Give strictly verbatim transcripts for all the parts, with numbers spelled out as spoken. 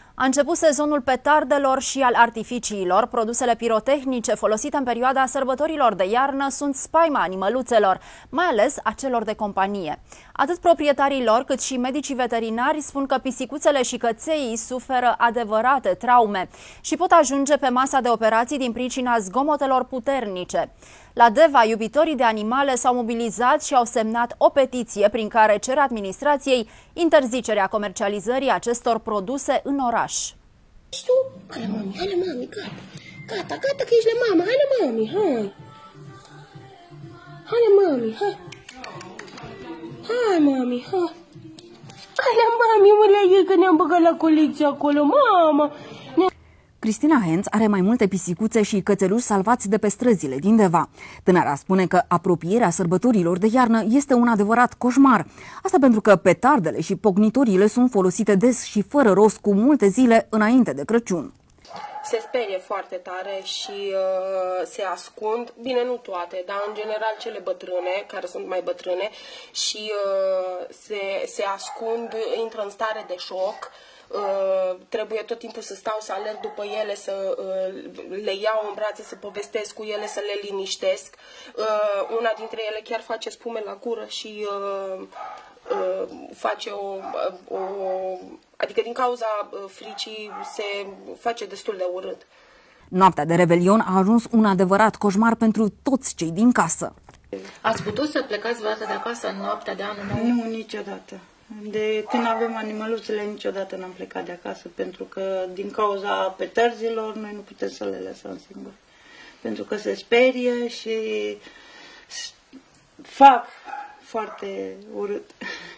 A început sezonul petardelor și al artificiilor. Produsele pirotehnice folosite în perioada sărbătorilor de iarnă sunt spaima animăluțelor, mai ales a celor de companie. Atât proprietarii lor, cât și medicii veterinari spun că pisicuțele și cățeii suferă adevărate traume și pot ajunge pe masa de operații din pricina zgomotelor puternice. La Deva, iubitorii de animale s-au mobilizat și au semnat o petiție prin care cer administrației interzicerea comercializării acestor produse în oraș. Știu? Hai la mami, hai la mami, gata, gata, gata că ești la mama, hai la mami, hai. Hai la mami, hai. Hai mami, hai. Hai la mami, mă la ei că ne-am băgat la colecție acolo, mama. Cristina Henț are mai multe pisicuțe și cățeluși salvați de pe străzile din Deva. Tânăra spune că apropierea sărbătorilor de iarnă este un adevărat coșmar. Asta pentru că petardele și pocnitorile sunt folosite des și fără rost cu multe zile înainte de Crăciun. Se sperie foarte tare și uh, se ascund, bine nu toate, dar în general cele bătrâne, care sunt mai bătrâne, și uh, se, se ascund, intră în stare de șoc. Uh, trebuie tot timpul să stau, să alerg după ele, să uh, le iau în brațe, să povestesc cu ele, să le liniștesc. Uh, una dintre ele chiar face spume la gură și uh, uh, face o, o... Adică din cauza fricii se face destul de urât. Noaptea de Revelion a ajuns un adevărat coșmar pentru toți cei din casă. Ați putut să plecați vreodată de acasă în noaptea de anul nou? Nu, niciodată. De când avem animăluțele, niciodată n-am plecat de acasă, pentru că din cauza petărzilor noi nu putem să le lăsăm singuri. Pentru că se sperie și fac foarte urât.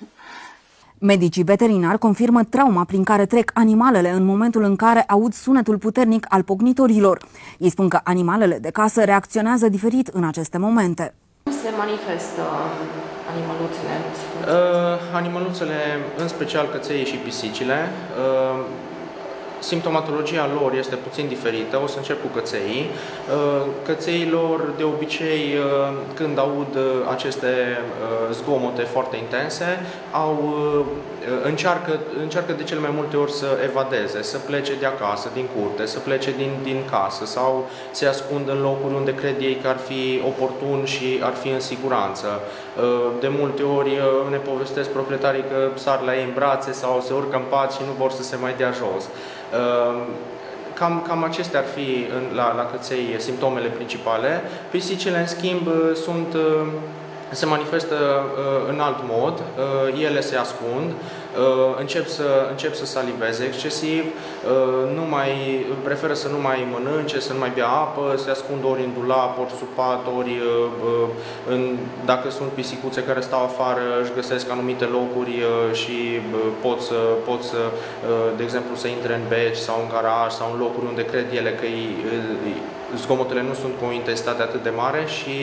Medicii veterinari confirmă trauma prin care trec animalele în momentul în care aud sunetul puternic al pocnitorilor. Ei spun că animalele de casă reacționează diferit în aceste momente. Cum se manifestă animăluțele? Uh, animăluțele, în special cățeii și pisicile, uh, simptomatologia lor este puțin diferită. O să încep cu cățeii. Cățeilor, de obicei, când aud aceste zgomote foarte intense, au, încearcă, încearcă de cele mai multe ori să evadeze, să plece de acasă, din curte, să plece din, din casă sau se ascund în locuri unde cred ei că ar fi oportun și ar fi în siguranță. De multe ori ne povestesc proprietarii că sar la ei în brațe sau se urcă în pat și nu vor să se mai dea jos. Cam, cam acestea ar fi în, la, la căței simptomele principale. Pisicile, în schimb, sunt, se manifestă în alt mod. Ele se ascund, încep să, încep să saliveze excesiv, nu mai, preferă să nu mai mănânce, să nu mai bea apă, se ascund ori în dulap, ori sub pat, ori în, dacă sunt pisicuțe care stau afară, își găsesc anumite locuri și pot să, pot să, de exemplu, să intre în beci sau în garaj sau în locuri unde cred ele că îi, zgomotele nu sunt cu o intensitate atât de mare și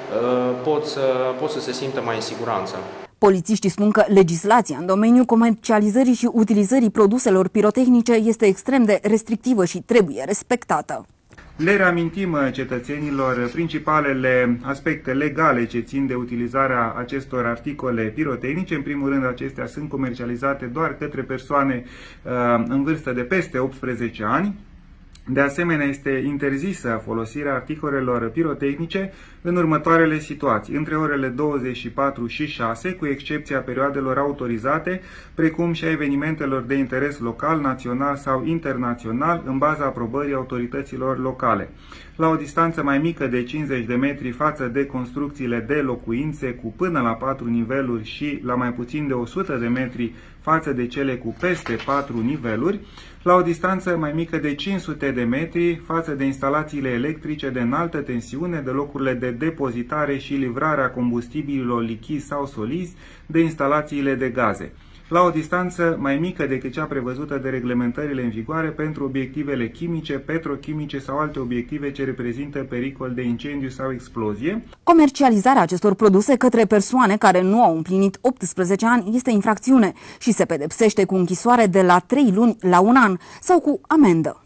pot să, pot să se simtă mai în siguranță. Polițiștii spun că legislația în domeniul comercializării și utilizării produselor pirotehnice este extrem de restrictivă și trebuie respectată. Le reamintim cetățenilor principalele aspecte legale ce țin de utilizarea acestor articole pirotehnice. În primul rând, acestea sunt comercializate doar către persoane uh, în vârstă de peste optsprezece ani. De asemenea, este interzisă folosirea articolelor pirotehnice în următoarele situații: între orele douăzeci și patru și șase, cu excepția perioadelor autorizate, precum și a evenimentelor de interes local, național sau internațional, în baza aprobării autorităților locale. La o distanță mai mică de cincizeci de metri față de construcțiile de locuințe cu până la patru niveluri și la mai puțin de o sută de metri față de cele cu peste patru niveluri, la o distanță mai mică de cinci sute de metri față de instalațiile electrice de înaltă tensiune, de locurile de depozitare și livrare a combustibililor lichizi sau solizi, de instalațiile de gaze, la o distanță mai mică decât cea prevăzută de reglementările în vigoare pentru obiectivele chimice, petrochimice sau alte obiective ce reprezintă pericol de incendiu sau explozie. Comercializarea acestor produse către persoane care nu au împlinit optsprezece ani este infracțiune și se pedepsește cu închisoare de la trei luni la un an sau cu amendă.